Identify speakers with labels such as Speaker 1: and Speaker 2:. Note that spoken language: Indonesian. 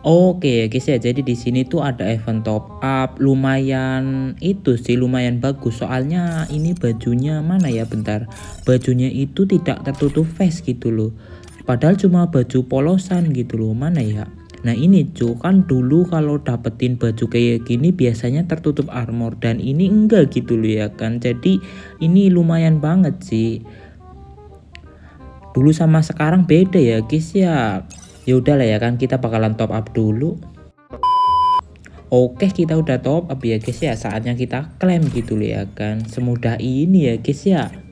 Speaker 1: Oke ya guys ya, jadi di sini tuh ada event top up, lumayan itu sih lumayan bagus. Soalnya ini bajunya mana ya, bentar. Bajunya itu tidak tertutup face gitu loh. Padahal cuma baju polosan gitu loh, mana ya. Nah ini cuy, kan dulu kalau dapetin baju kayak gini biasanya tertutup armor, dan ini enggak gitu loh ya kan. Jadi ini lumayan banget sih. Dulu sama sekarang beda ya guys ya. Ya udah lah ya kan, kita bakalan top up dulu. Oke, kita udah top up ya guys ya, saatnya kita klaim gitu loh ya kan. Semudah ini ya guys ya.